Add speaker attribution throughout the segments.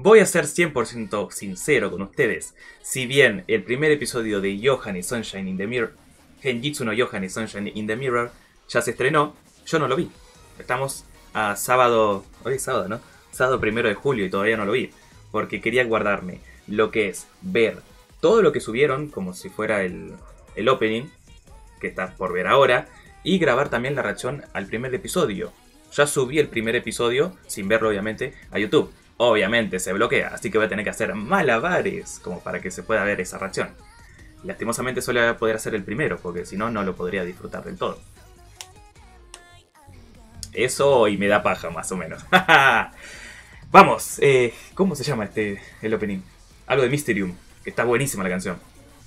Speaker 1: Voy a ser 100% sincero con ustedes. Si bien el primer episodio de Yohan y Sunshine in the Mirror, Genjitsu no Yohan y Sunshine in the Mirror, ya se estrenó, yo no lo vi. Estamos a sábado, hoy es sábado, ¿no? Sábado 1 de julio y todavía no lo vi. Porque quería guardarme lo que es ver todo lo que subieron, como si fuera el opening, que está por ver ahora, y grabar también la reacción al primer episodio. Ya subí el primer episodio, sin verlo obviamente, a YouTube. Obviamente se bloquea, así que voy a tener que hacer malabares como para que se pueda ver esa reacción. Lastimosamente solo voy a poder hacer el primero, porque si no, no lo podría disfrutar del todo. Eso y me da paja, más o menos. Vamos, ¿cómo se llama el opening? Algo de Mysterium, que está buenísima la canción.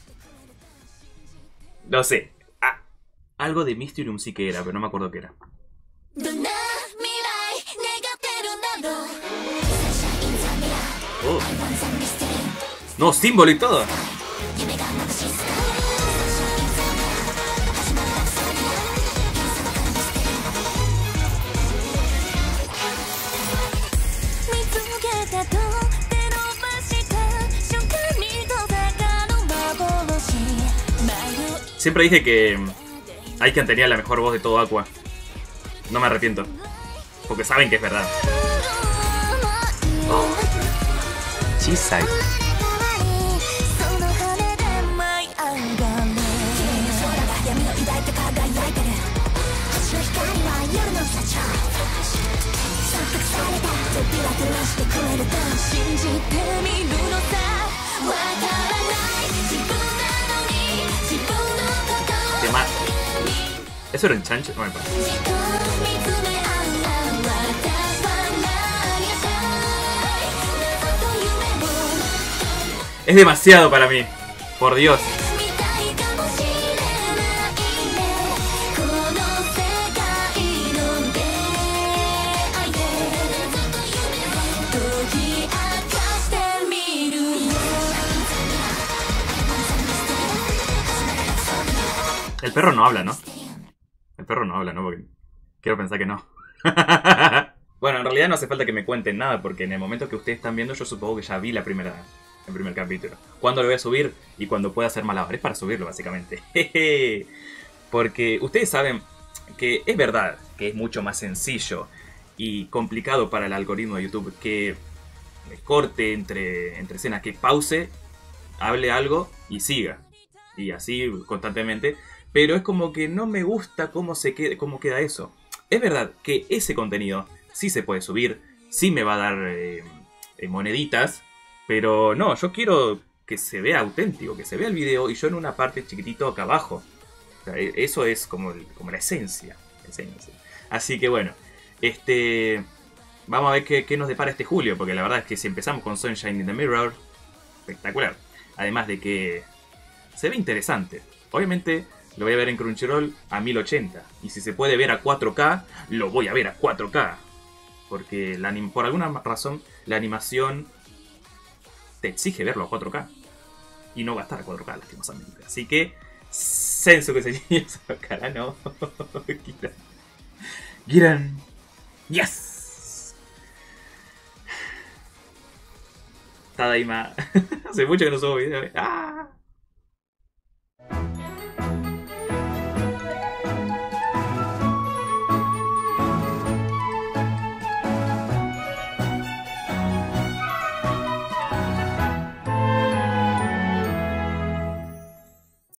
Speaker 1: No sé. Algo de Mysterium sí que era, pero no me acuerdo qué era. Oh. No, símbolo y todo. Siempre dije que Aiken tenía la mejor voz de todo Aqua. No me arrepiento, porque saben que es verdad. Oh. Chisai. ¿Eso era en chancho? No me pasa. Es demasiado para mí. Por Dios. El perro no habla, ¿no? El perro no habla, ¿no? Porque quiero pensar que no. Bueno, en realidad no hace falta que me cuenten nada, porque en el momento que ustedes están viendo, yo supongo que ya vi el primer capítulo. ¿Cuándo lo voy a subir? Y cuando pueda hacer malabares para subirlo, básicamente. Porque ustedes saben que es verdad que es mucho más sencillo y complicado para el algoritmo de YouTube que corte entre escenas, que pause, hable algo y siga. Y así constantemente. Pero es como que no me gusta cómo queda eso. Es verdad que ese contenido sí se puede subir, sí me va a dar moneditas, pero no, yo quiero que se vea auténtico, que se vea el video y yo en una parte chiquitito acá abajo. O sea, eso es como la esencia. Así que bueno, vamos a ver qué nos depara este julio, porque la verdad es que si empezamos con Sunshine in the Mirror, espectacular. Además de que se ve interesante. Obviamente lo voy a ver en Crunchyroll a 1080. Y si se puede ver a 4K, lo voy a ver a 4K. Porque por alguna razón la animación te exige verlo a 4K. Y no va a estar a 4K, lastimosamente. Así que, Sensu que se cara, no. Giran. Yes. Tadaima. Hace mucho que no subo video. ¡Ah!